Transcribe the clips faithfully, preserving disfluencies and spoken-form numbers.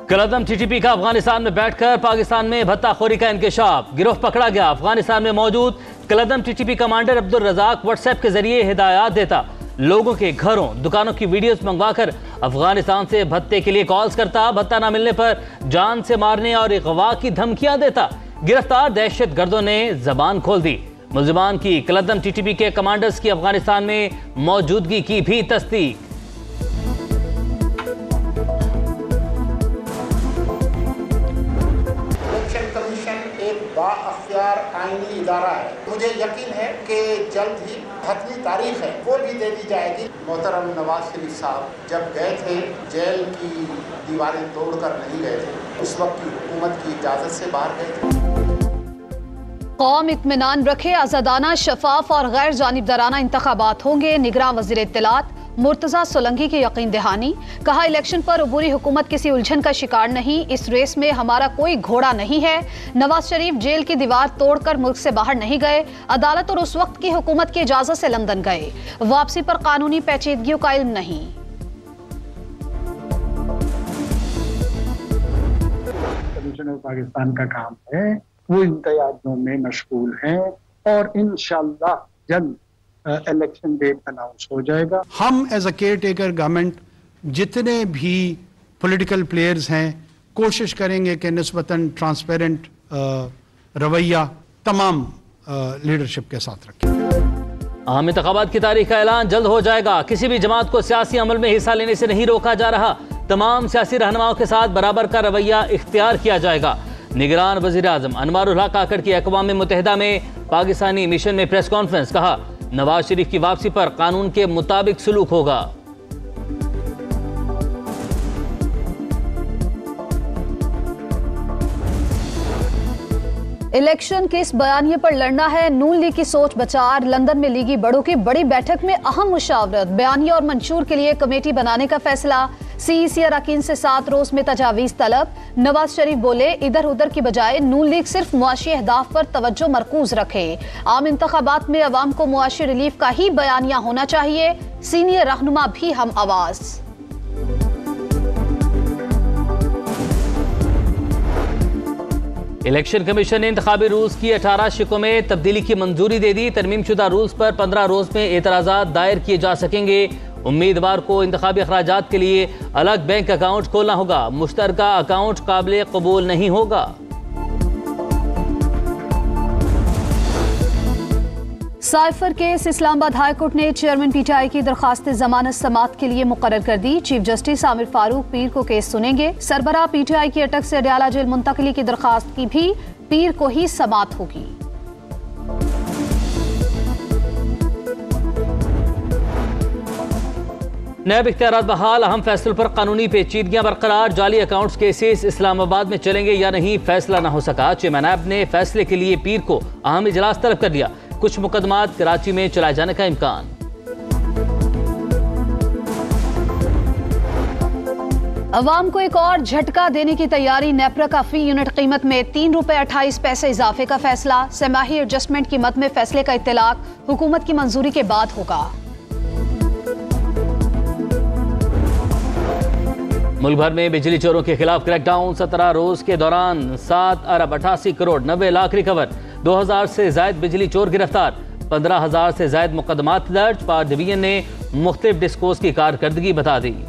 कलअदम TTP का अफगानिस्तान में बैठकर पाकिस्तान में भत्ताखोरी का इंकशाफ। गिरोह पकड़ा गया। अफगानिस्तान में मौजूद कलअदम TTP commander Abdul Razzaq WhatsApp के जरिए हिदायत देता, लोगों के घरों दुकानों की वीडियोस मंगवाकर अफगानिस्तान से भत्ते के लिए कॉल्स करता, भत्ता न मिलने पर जान से मारने और अगवा की धमकियां देता। गिरफ्तार दहशत गर्दों ने जबान खोल दी। मुल्जिमान की कलअदम टीटीपी के कमांडर्स की अफगानिस्तान में मौजूदगी की भी तस्दीक। बाअख्तियार आईनी इदारा है। मुझे यकीन है कि जल्द ही हतमी तारीख है वो भी दे दी जाएगी। मोहतरम नवाज शरीफ साहब जब गए थे जेल की दीवारें तोड़कर नहीं गए थे, उस वक्त की हुकूमत की इजाजत से बाहर गए थे। कौम इत्मीनान रखे, आज़ादाना, शफाफ और गैर जानिबदाराना इंतखाबात होंगे। निगरान वज़ीर इत्तलात मुर्तज़ा सोलंकी की यकीन दहानी। कहा, इलेक्शन पर अबूरी हुकूमत किसी उलझन का शिकार नहीं, इस रेस में हमारा कोई घोड़ा नहीं है। नवाज शरीफ जेल की दीवार तोड़कर मुल्क से बाहर नहीं गए, अदालत और उस वक्त की हुकूमत की इजाजत से लंदन गए। वापसी पर कानूनी पेचीदगियों का इल्म नहीं। कमिश्नर पाकिस्तान का काम है, वो इम्तियाजों में मशगूल हैं और इंशाअल्लाह जल्द इलेक्शन डेट अनाउंस हो जाएगा। हम as a caretaker government जितने भी पॉलिटिकल प्लेयर्स हैं कोशिश करेंगे कि निस्बतन ट्रांसपेरेंट रवैया तमाम लीडरशिप के साथ रखें। आम इंतखाबात की तारीख का ऐलान जल्द हो जाएगा। किसी भी जमात को सियासी अमल में हिस्सा लेने से नहीं रोका जा रहा। तमाम सियासी रहनुमाओं के साथ बराबर का रवैया इख्तियार किया जाएगा। निगरान वजीर आजम अनवारुल हक काकड़ की अक़वाम मुत्तहिदा में पाकिस्तानी मिशन में प्रेस कॉन्फ्रेंस। कहा, नवाज शरीफ की वापसी पर कानून के मुताबिक सलूक होगा। इलेक्शन के इस बयानिए पर लड़ना है, नून लीग की सोच बचार। लंदन में लीगी बड़ों की बड़ी बैठक में अहम मुशावरत, बयानिया और मंशूर के लिए कमेटी बनाने का फैसला। सीईसी अरकान से सात रोज में तजावीज तलब। नवाज शरीफ बोले, इधर उधर की बजाय नून लीग सिर्फ मुआशी अहदाफ पर तवज्जो मरकूज रखे। आम इंतखाबात में अवाम को मुआशी रिलीफ का ही बयानिया होना चाहिए। सीनियर रहनुमा भी हम आवाज। इलेक्शन कमीशन ने इंतखाबी रूल्स की अठारह शिकों में तब्दीली की मंजूरी दे दी। तरमीम शुदा रूल्स पर पंद्रह रोज में एतराजात दायर किए जा सकेंगे। उम्मीदवार को इंतखाबी अखराजात के लिए अलग बैंक अकाउंट खोलना होगा। मुश्तरका अकाउंट काबिल कबूल नहीं होगा। Cipher case, Islamabad high court ने चेयरमैन पीटीआई की दरखास्त जमानत समाअत के लिए मुकर्रर कर दी। चीफ जस्टिस आमिर फारूक पीर को केस सुनेंगे। सरबराह पीटीआई की अटक से अडयाला जेल मुंतकली की दरखास्त की भी पीर को ही समाअत होगी। नैब इख्तियारात बहाल, अहम फैसलों पर कानूनी पेचीदगियां बरकरार। जाली अकाउंट्स केसेस इस्लामाबाद में चलेंगे या नहीं, फैसला न हो सका। चेयरमैन नैब ने फैसले के लिए पीर को अहम इजलास तलब कर दिया। कुछ मुकदमात कराची में चलाए जाने का इम्कान। अवाम को एक और झटका देने की तैयारी। नेपरा का फी यूनिट कीमत में तीन रुपए अट्ठाईस पैसे इजाफे का फैसला। सेमाही एडजस्टमेंट की मद में फैसले का इत्तलाक हुकूमत की मंजूरी के बाद होगा। मुल्क भर में बिजली चोरों के खिलाफ क्रैकडाउन। सत्रह रोज के दौरान सात अरब अठासी करोड़ नब्बे लाख रिकवर। दो हजार से जायद बिजली चोर गिरफ्तार। पंद्रह हजार से जायद मुकदमात दर्ज। पावर डिवीजन ने मुख्तलिफ डिस्कोस की कारकर्दगी बता दी।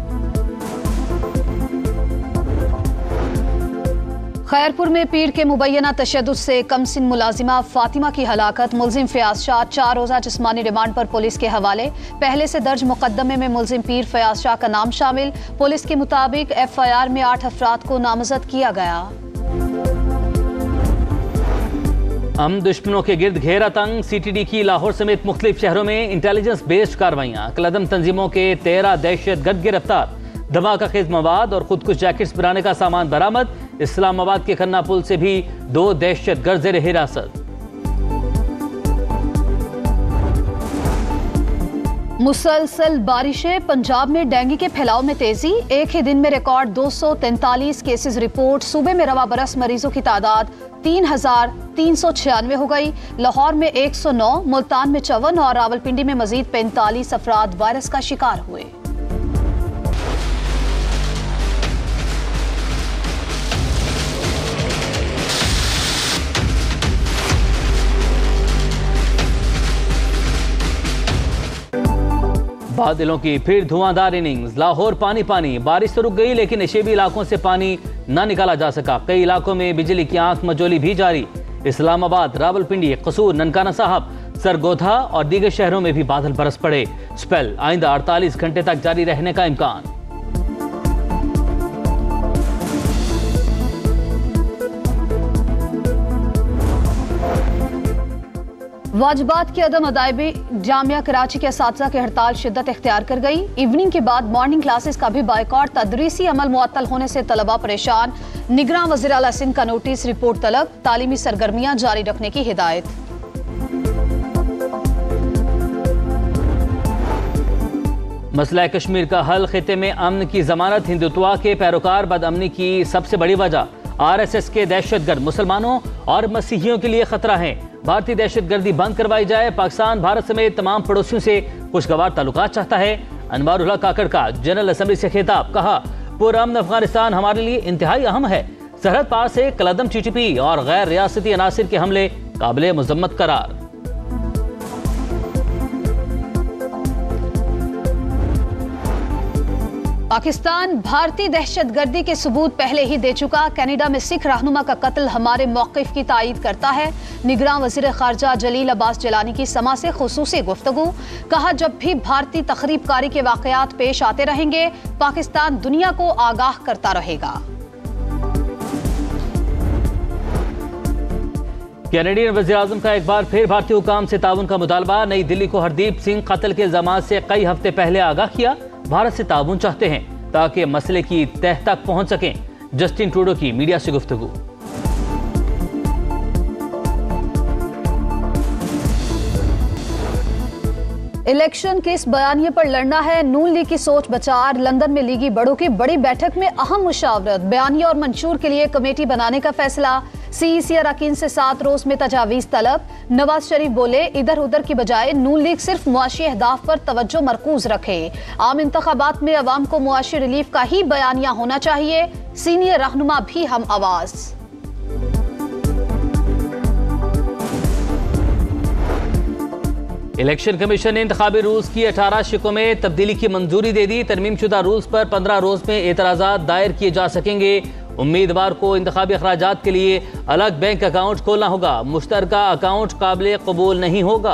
खैरपुर में पीर के मुबैना तशद्दुद से कमसिन मुलाजिमा फातिमा की हलाकत। मुलजिम फयाज शाह चार रोजा जिस्मानी रिमांड पर पुलिस के हवाले। पहले से दर्ज मुकदमे में मुलजिम पीर फयाज शाह का नाम शामिल। पुलिस के मुताबिक एफ आई आर में आठ अफराद को नामजद किया गया। हम दुश्मनों के गिर्द घेरा तंग। सीटीडी की लाहौर समेत मुख्तलिफ शहरों में इंटेलिजेंस बेस्ड कार्रवाइयां। कलअदम तंजीमों के तेरह दहशत गर्द गिरफ्तार। धमाका खेज मवाद और खुदकुश जैकेट्स बनाने का सामान बरामद। इस्लामाबाद के खन्ना पुल से भी दो दहशत गर्द जेर हिरासत। मुसलसल बारिशें। पंजाब में डेंगू के फैलाव में तेजी। एक ही दिन में रिकॉर्ड दो सौ तैंतालीस केसेस रिपोर्ट। सूबे में रवा बरस मरीजों की तादाद तीन हजार तीन सौ छियानवे हो गई। लाहौर में एक सौ नौ, मुल्तान में चौवन और रावलपिंडी में मजीद पैंतालीस अफराद वायरस का शिकार हुए। बादलों की फिर धुआंधार इनिंग्स, लाहौर पानी पानी, बारिश तो रुक गई लेकिन नशेबी इलाकों से पानी न निकाला जा सका। कई इलाकों में बिजली की आंख मजोली भी जारी। इस्लामाबाद, रावलपिंडी, कसूर, ननकाना साहब, सरगोधा और दीगर शहरों में भी बादल बरस पड़े। स्पेल आइंदा अड़तालीस घंटे तक जारी रहने का इम्कान। वाजिबात की अदम अदायगी, जामिया कराची के असातिज़ा की हड़ताल शिद्दत इख्तियार कर गई। इवनिंग के बाद मॉर्निंग क्लासेस का भी बायकॉट, तदरीसी अमल मुअत्तल होने से तलबा परेशान। निगरान वज़ीर आला सिंध का नोटिस, रिपोर्ट तलब, तालीमी सरगर्मियां जारी रखने की हिदायत। मसला कश्मीर का हल, खिते में अमन की जमानत, हिंदुत्वा के पैरोकार बदअमनी की सबसे बड़ी वजह। आर एस एस के दहशतगर्द मुसलमानों और मसीहियों के लिए खतरा है। भारतीय दहशतगर्दी बंद करवाई जाए। पाकिस्तान भारत समेत तमाम पड़ोसियों से खुशगवार ताल्लुकात चाहता है। अनवारुल्लाह काकड़ का जनरल असेंबली से खिताब, कहा पुरअमन अफगानिस्तान हमारे लिए इंतहाई अहम है। सरहद पार से कलदम टी टी पी और गैर रियासती अनासिर के हमले काबिले मुजम्मत करार। पाकिस्तान भारतीय दहशतगर्दी के सबूत पहले ही दे चुका। कनाडा में सिख रहनुमा का कत्ल हमारे मौक़िफ़ की तायीद करता है। निगरान वज़ीर ख़ारजा जलील अब्बास जलानी की समा से ख़ुसूसी गुफ्तगू, कहा जब भी भारतीय तख़रीबकारी के वाक़यात पेश आते रहेंगे पाकिस्तान दुनिया को आगाह करता रहेगा। कैनेडियन वज़ीर-ए-आज़म का एक बार फिर भारतीय हुकाम से ताउन का मुतालबा। नई दिल्ली को हरदीप सिंह कत्ल के इल्ज़ामात से कई हफ्ते पहले आगाह किया। भारत से ताउन चाहते हैं ताकि मसले की तह तक पहुंच सकें। जस्टिन ट्रूडो की मीडिया से गुफ्तगू। इलेक्शन के इस बयानिए पर लड़ना है, नून लीग की सोच बचार। लंदन में लीगी बड़ों की बड़ी बैठक में अहम मुशावरत, बयानिया और मंशूर के लिए कमेटी बनाने का फैसला। सीईसी अरकान से सात रोज में तजावीज तलब। नवाज शरीफ बोले इधर उधर की बजाय नून लीग सिर्फ मुआशी अहदाफ पर तवज्जो मरकूज रखे। आम इंतखाबात में अवाम को मुआशी रिलीफ का ही बयानिया होना चाहिए। सीनियर रहनुमा भी हम आवाज। इलेक्शन कमीशन ने इंतखाबी रूल्स की अठारह शिकों में तब्दीली की मंजूरी दे दी। तरमीम शुदा रूल्स पर पंद्रह रोज में एतराजात दायर किए जा सकेंगे। उम्मीदवार को इंतखाबी अखराजात के लिए अलग बैंक अकाउंट खोलना होगा। मुश्तरका अकाउंट काबिल कबूल नहीं होगा।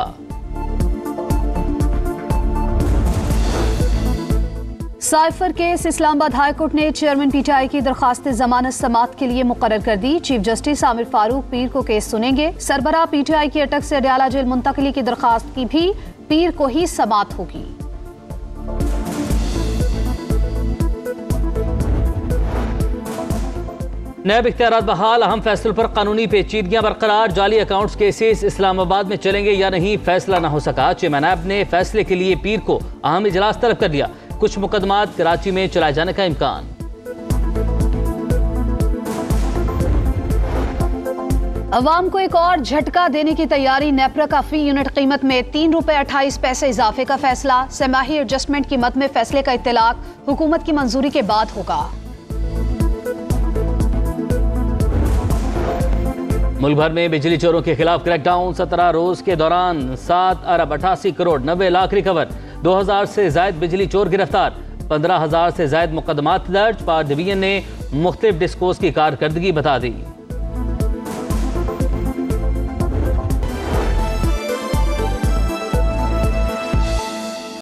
Cipher case, Islamabad high court ने चेयरमैन पीटीआई की दरखास्त जमानत समात के लिए मुकर्रर कर दी। चीफ जस्टिस आमिर फारूक पीर को केस सुनेंगे। सरबराह पीटीआई की अटक से अडयाला जेल मुंतकली की दरखास्त की भी पीर को ही समात होगी। नैब इख्तियारात बहाल, अहम फैसलों पर कानूनी पेचीदगियां बरकरार। जाली अकाउंट्स केसेस इस्लामाबाद में चलेंगे या नहीं, फैसला न हो सका। चेयरमैन नैब ने फैसले के लिए पीर को अहम इजलास तलब कर दिया। कुछ मुकदमात कराची में चलाए जाने का इम्कान। अवाम को एक और झटका देने की तैयारी। नेपरा का फी यूनिट कीमत में तीन रुपए अट्ठाईस पैसे इजाफे का फैसला। सेमाही एडजस्टमेंट की मद में फैसले का इत्तलाक हुकूमत की मंजूरी के बाद होगा। मुल्क भर में बिजली चोरों के खिलाफ क्रैकडाउन। सत्रह रोज के दौरान सात अरब अठासी करोड़ नब्बे लाख रिकवर। दो हजार से जायद बिजली चोर गिरफ्तार। पंद्रह हजार से जायद मुकदमात दर्ज। पावर डिवीजन ने मुख्तलिफ डिस्कोस की कारकर्दगी बता दी।